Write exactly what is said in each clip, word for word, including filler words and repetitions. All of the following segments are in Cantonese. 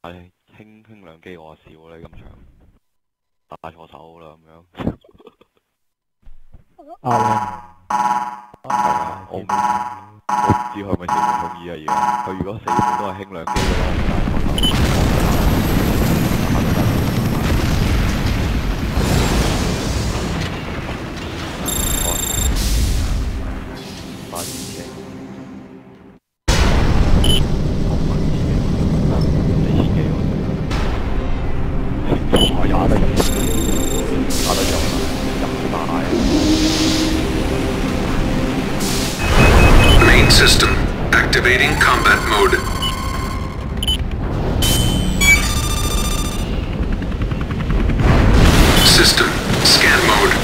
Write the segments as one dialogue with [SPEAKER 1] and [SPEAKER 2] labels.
[SPEAKER 1] 係輕輕兩機我少啦咁長，打錯手啦咁樣。
[SPEAKER 2] 啊！
[SPEAKER 1] 我唔我唔知佢係咪條款同意啊而家，佢如果四號都係輕兩機嘅話，八二嘅，四千幾喎，我打得入，打得入啦，入大。
[SPEAKER 3] Main system activating combat mode. System scan mode.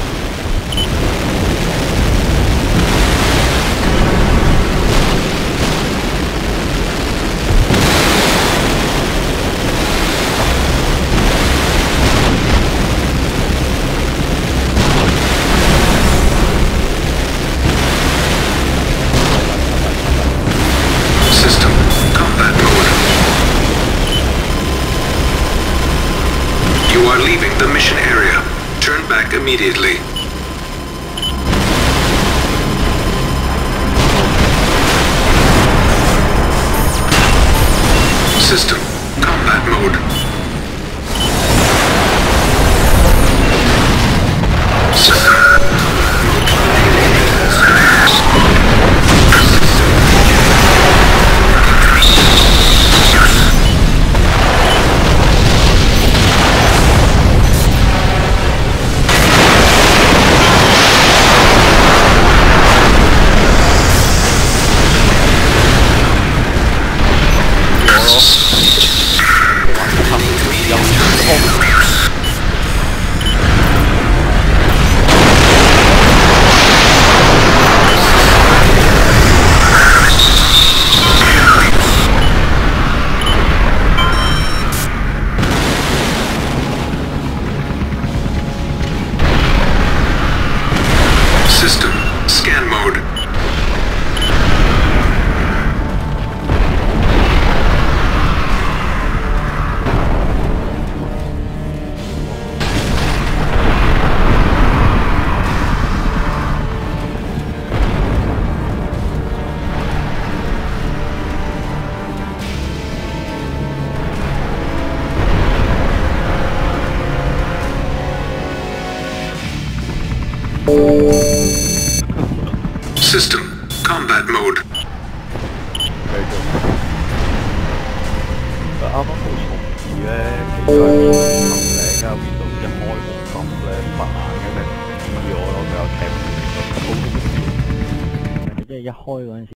[SPEAKER 3] System combat mode. You are leaving the mission area. Turn back immediately. System combat mode. System. System scan mode. System combat mode.
[SPEAKER 1] 繼續。佢啱啱冇重置咧，其實係邊度頭領啊？邊度一開冇咁咧慢嘅咩？唔知我咯，佢有 cap
[SPEAKER 2] 即係一開嗰陣時。